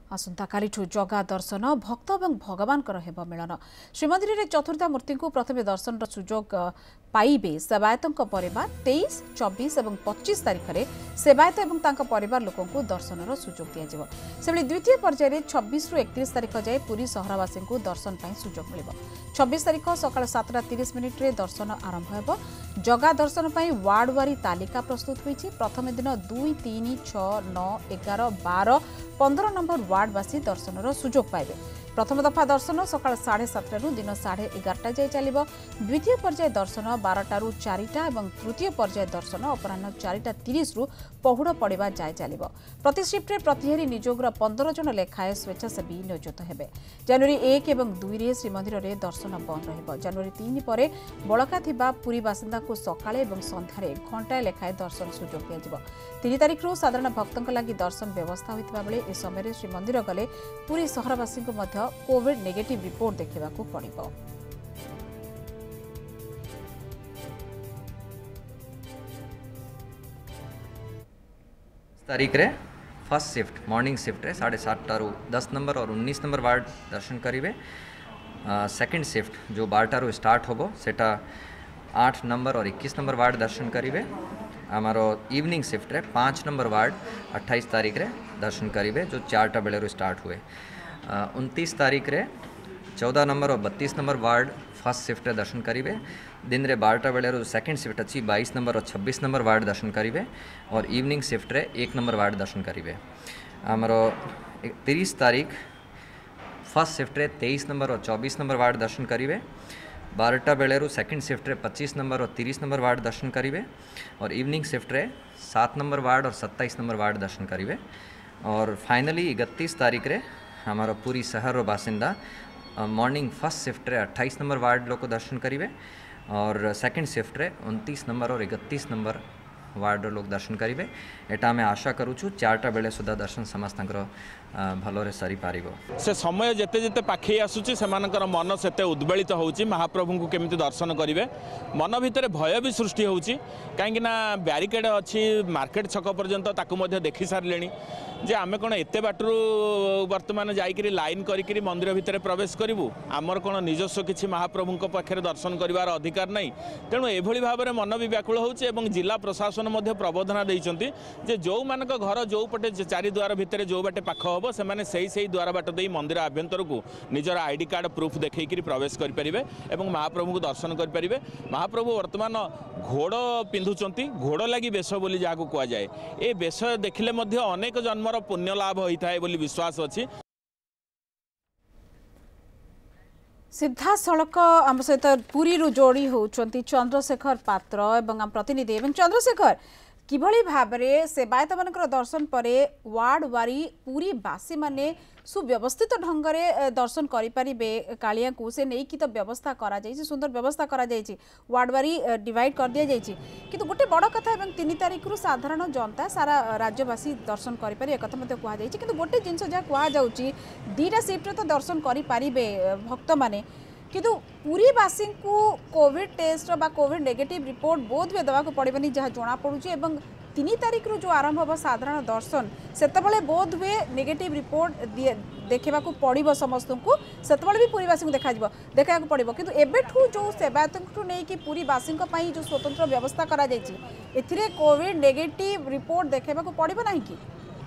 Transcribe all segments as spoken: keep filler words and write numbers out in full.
आसंता कालीठू जगा दर्शन भक्त और भगवान मिलन श्रीमंदिर में चतुर्धा मूर्ति को प्रथम दर्शन सुजोग पाइबे सेवायतों परिवार तेईस चौबीस और पच्चीस तारीख में सेवायत और परिवार लोकों को दर्शन सुजोग दिया द्वितीय पर्यायर छब्बीस रु एकतीस तारीख जाए पुरी सहरवासी को दर्शन पर सुजोग मिल छब्बीस तारीख सका सातटा तीस मिनिट रे दर्शन आरंभ हो जगा दर्शन पर वार्ड वारी तालिका प्रस्तुत होती प्रथम दिन दुई तीन छ नौ एगार बार पंद्रह नंबर वार्डवासी दर्शन सुजोग पाइबे प्रथम दफा दर्शन सका साढ़े सातटू दिन साढ़े एगारटा जाए चलो द्वितीय पर्याय दर्शन बारटू चारिटा और तृतीय पर्याय दर्शन अपराह चारिटा तीस रु पहुड़ पड़ा जाए चलो प्रति शिफ्टे प्रतिहारी निजोगर पंदर जन लेखाएं स्वेच्छासेवी नियोजित हेबे जनवरी एक और दुई रे श्रीमंदिर में दर्शन बंद रहिबो जनवरी तीन पर बड़का थिबा पुरी बासिंदा को सकाळे और संध्यारे घंटाए लेखाएं दर्शन सुजोग दिया तीन तारीख रु साधारण भक्तों लगी दर्शन व्यवस्था होता बेले ए समय श्रीमंदिर गले पुरी सहरवासी को मध्य कोविड नेगेटिव रिपोर्ट देखा पड़ो तारीख रे फर्स्ट शिफ्ट मॉर्निंग शिफ्ट रे साढ़े सातटारू दस नंबर और उन्नीस नंबर वार्ड दर्शन करेंगे सेकेंड शिफ्ट जो बारटारू स्टार्ट होबो सेटा आठ नंबर और इक्कीस नंबर वार्ड दर्शन करेंगे आमारो इवनिंग शिफ्ट रे पाँच नंबर वार्ड अट्ठाईस तारीख रे दर्शन करेंगे जो चारटा बेले स्टार्ट हुए उनतीस तारीख रे चौदह नंबर और बत्तीस नंबर वार्ड फर्स्ट शिफ्ट रे दर्शन करेंगे दिन रे बारटा बेले सेकेंड शिफ्ट अच्छी बाईस नंबर और छब्बीस नंबर वार्ड दर्शन करेंगे और इवनिंग शिफ्ट रे एक नंबर वार्ड दर्शन करेंगे आमरो तीस तारीख फर्स्ट शिफ्ट रे तेईस नंबर और चौबीस नंबर वार्ड दर्शन करेंगे बारटा बेले सेकेंड शिफ्ट रे पच्चीस नंबर और तीस नंबर वार्ड दर्शन करेंगे और इवनिंग शिफ्ट रे सात नंबर वार्ड और सत्ताईस नंबर वार्ड दर्शन करेंगे और फाइनली इकतीस तारीख रे हमारा पूरी शहर बासिंदा मॉर्निंग फर्स्ट शिफ्ट रे अट्ठाईस नंबर वार्ड लोग दर्शन करेंगे और सेकेंड शिफ्ट रे उनतीस नंबर और इकतीस नंबर वार्ड लोग दर्शन करेंगे एटा आम आशा करूँ चारटा बेले सुधा दर्शन समस्त भलरे सरी पार से समय जेते जेते पाखे आसूची से मन से उद्वेलित होउची महाप्रभु को केमिति दर्शन करेंगे मन भितर भय भी सृष्टि होउची कहीं ब्यारिकेड अच्छी मार्केट छक पर्यंत ताकू देखी सारे जे आम कौन एत बाटू बर्तमान जाकि लाइन करी मंदिर भितर प्रवेश करूँ आमर कौन निजस्व किसी महाप्रभु पाखे दर्शन करार अधिकार नहीं तेणु एभली भाव में मन भी व्याकुल होउची जिला प्रशासन प्रबोधना देइचंती जे जो मानक घर जो पटे चारि द्वार भितर जो बाटे पाख हम से मैंने सही सही द्वार बाट दे मंदिर आभ्यंतर को निजर आईडी कार्ड प्रूफ देखिए प्रवेश करेंगे और महाप्रभु को दर्शन करेंगे महाप्रभु वर्तमान घोड़ पिंधुंट घोड़ लगी बेश बोली जहाँ कहुए ये बेश देखिले अनेक जन्मर पुण्य लाभ होता है बोली विश्वास अच्छी सीधा सड़क आम सहित पुरी जोड़ी होती चंद्रशेखर पात्र एवं प्रतिनिधि एवं चंद्रशेखर किभली भाव में सेवायत मान दर्शन पर वार्ड वारी पूरी बासी माने सुव्यवस्थित ढंग से दर्शन करें कालिया को से नहीं कि तो व्यवस्था करा जाइए सुंदर व्यवस्था करा जाइए वार्ड वारी डिवाइड कर दि जाइए किंतु गोटे बड़ कथा एवं तीन तारीख रु साधारण जनता सारा राज्यवासी दर्शन करें एक कहुई कि गोटे जिनस जहाँ कहुच्छी दीटा शिफ्ट तो दर्शन करें भक्त मैंने किंतु पुरीवासी को कोविड टेस्ट बा कोविड नेगेटिव रिपोर्ट बोध भी देवाक पड़ेनि जहाँ जना पड़ुची एवं तीन तारीख रु जो आरंभ हो साधारण दर्शन सेतबले बोध हुए नेगेटिव रिपोर्ट देखा पड़ो समस्त को सेतबले भी पुरीवासी को देखा देखा पड़ो किंतु एबेठू जो सेवायत नहीं कि पुरीवासी जो स्वतंत्र व्यवस्था करा जाइए एथिरे कोविड नेगेटिव रिपोर्ट देखा पड़ो ना कि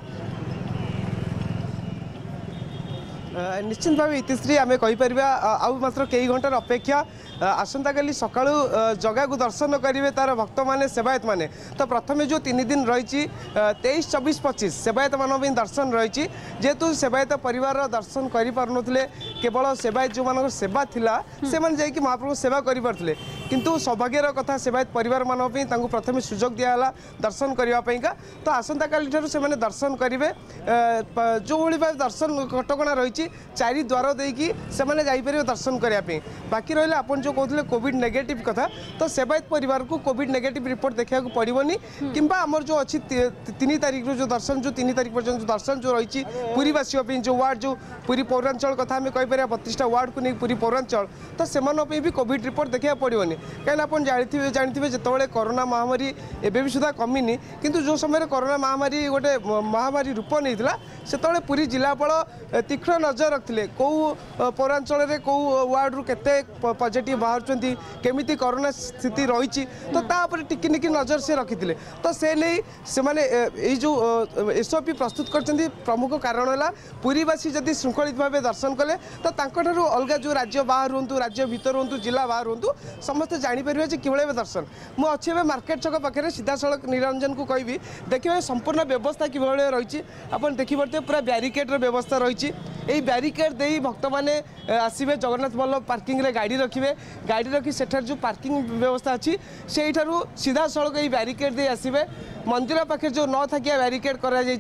निश्चित भाव इतिश्री आम कहीपर आउ मात्र कई घंटार अपेक्षा आसंता काली सका जगह को दर्शन करेंगे तार भक्त मैंने सेवायत मैंने तो प्रथम जो तीन दिन रही तेईस चौबीस पच्चीस सेवायत मान दर्शन रही जेहेतु सेवायत परिवार दर्शन करें केवल सेवायत जो मान सेवा थिला से मैंने महाप्रभु सेवा करें किंतु सौभाग्यर कथा सेवायत परिवार मान प्रथम सुजोग दिहला दर्शन करने तो आसंता काली ठार से दर्शन करेंगे जो भाई दर्शन कटकणा रही चारि द्वार देकी से माने जाइपर दर्शन करने बाकी रहा आपन जो कहते कोविड नेगेटिव कथा तो सेवायत परिवार को कोविड नेगेटिव रिपोर्ट देखा पड़ोनी कि आमर जो अच्छी तीन तारीख जो दर्शन जो तीन तारीख पर्यटन दर्शन जो रही पुरीवासी जो वार्ड जो पुरी पौरांचल कथा आम कहीपर बत्तीसटा वार्ड को नहीं पुरी पौरांचल तो से भी कोविड रिपोर्ट देखा पड़ोनी कहीं आप जानते जानते जिते कोरोना महामारी एवं भी सुधा कमिनी किंतु जो समय कोरोना महामारी गोटे महामारी रूप नहीं से पुरी जिलापाल तीक्ष्ण नजर रखते कौ पौरांचल में कौ वार्ड रु केते पॉजिटिव बाहर केमिति कोरोना स्थिति रही तो तापर टिकी निकी नजर से रखी तो से नहीं से माने ये जो एसओपी प्रस्तुत कर प्रमुख कारण है पुरीवासी जदि श्रृंखलित भाव दर्शन कले तो तांकठारु अलग जो राज्य बाहर रुहतु राज्य भीतर रुहतु जिला बाहर रुहतु समस्त जानीपर कि दर्शन मुझे अच्छे मार्केट छक पाखे सीधा सड़क निरंजन को कहबी देखिए संपूर्ण व्यवस्था कि रही आप देखिए पूरा ब्यारिकेड व्यवस्था रही यही ब्यारिकेड दे भक्त मैंने आसवे जगन्नाथ बल्लभ पार्किंग रे गाड़ी रखिए गाड़ी रखी सेठार जो पार्किंग व्यवस्था अच्छी से सीधा सड़क यही ब्यारिकेड दे आसवे मंदिर पाखे जो न थकिया ब्यारिकेड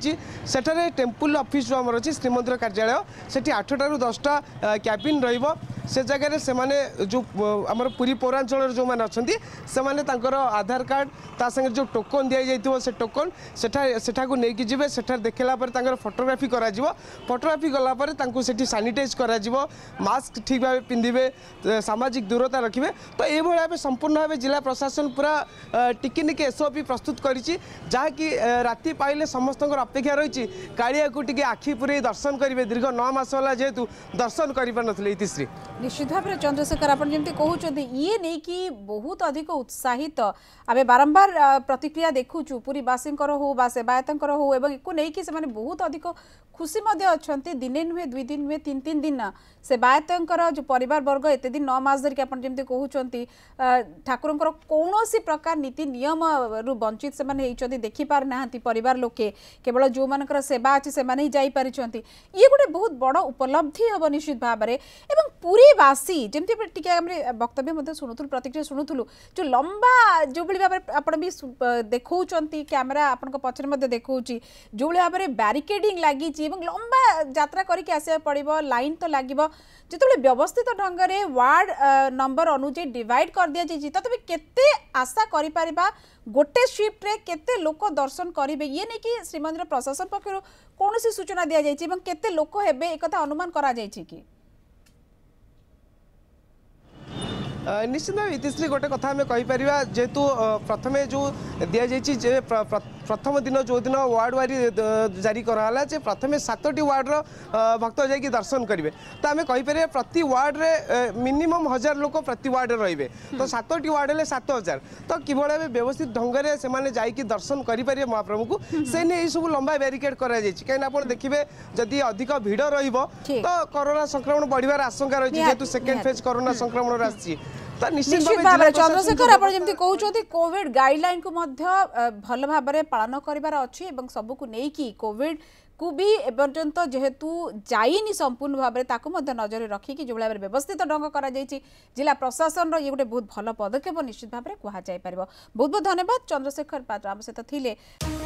कर टेम्पल ऑफिस जो आमर अच्छी श्रीमंदिर कार्यालय से आठटा दसटा कैबिन रहिबो से जगह से माने जो आमर पुरी पौरांचल जो मैंने अच्छा से माने तांकर आधार कार्ड ता संगे जो टोकन दि जाइथिबो से टोकन सेठा सेठा को नेकी जिवे सेठा देखला पर तांकर फोटोग्राफी करा जिवो फोटोग्राफी गला पर तांको सेठी सैनिटाइज करा जिवो मास्क ठीक भाव पिंधिबे सामाजिक दूरता रखिबे तो ए भଳି भाबे संपूर्ण भाबे जिला प्रशासन पूरा टिकिनिक एसओपी प्रस्तुत करिछि जहाँ कि राति पाइले समस्तଙ୍କର अपेक्षा रही कालिया को टिके आखि पुरे दर्शन करेंगे दीर्घ नौ मास होला जेहेतु दर्शन कर पारे इतिश्री निश्चित भाव में चंद्रशेखर आप जमी कहते ये नहीं कि बहुत अधिक उत्साहित आम बारंबार प्रतिक्रिया देखुचु पुरीवासी हो सेवायत हो नहीं से बहुत अधिक खुशी अच्छा दिने नुहे दुई दिन नुहे तीन तीन दिन सेवायत जो परिवार वर्ग एत दिन नौ मास धरिक आप जमी कहते ठाकुर कौन प्रकार नीति नियम रु वंचित से देखिपार ना परिवार लोके केवल जो मानकर सेवा अच्छी से जापारी ये गोटे बहुत बड़ उपलब्धि हम निश्चित भाव में एवं पुरीवासी जमी वक्तव्य शुणुलु प्रतिक्रिया शुणुलु जो लंबा जो भाव आप भी देखा कैमेरा आपण पचर देखा जो भाव में ब्यारिकेडिंग लगी लंबा यात्रा करके आसा पड़ो लाइन तो लगे जो व्यवस्थित ढंग से वार्ड नंबर अनुଯାयी डिवाइड कर दि जाइए तथापि केते आशा करि गोटे शिफ्ट रे केते लोक दर्शन करेंगे ये नहीं कि श्रीमंदिर प्रशासन पक्षर कौन सी सूचना दि जाइए केते लोक हेबे एक अनुमान करा जाइए कि निश्चित भाव इतिश्री गोटे कथा आम कहीपर जेहेतु प्रथम जो दि जाइए प्रथम दिन जो दिन वार्ड वारी जारी कराला जे प्रथम सातटी वार्डर भक्त जाकि दर्शन करेंगे तो आम कहीपर प्रति वार्ड रे मिनिमम हजार लोक प्रति वार्ड रे तो सातटी वार्ड हेल्ले सात हजार तो किभଳି भाव व्यवस्थित ढंग से जाकि दर्शन करेंगे महाप्रभु को से नहीं सब लंबा ब्यारिकेड करा कहीं आप देखिए जदि अधिक भिड़ रहिबो तो कोरोना संक्रमण बढ़िबार आशंका रही जेहेतु सेकेंड फेज कोरोना संक्रमण आसी निश्चित भाव में चंद्रशेखर आप जमी कहते कोविड गाइडलाइन को भल भाव में पालन करार अच्छी सबको नहीं कोविड को भी एपर्यंत जेहेतु जाइनी संपूर्ण भाव में नजर रखिकी जो भाव में व्यवस्थित ढंग कर जिला प्रशासन ये गोटे बहुत भल पदक्षेप निश्चित भाव में कहुपर बहुत बहुत धन्यवाद चंद्रशेखर पात्र आम सहित थिले।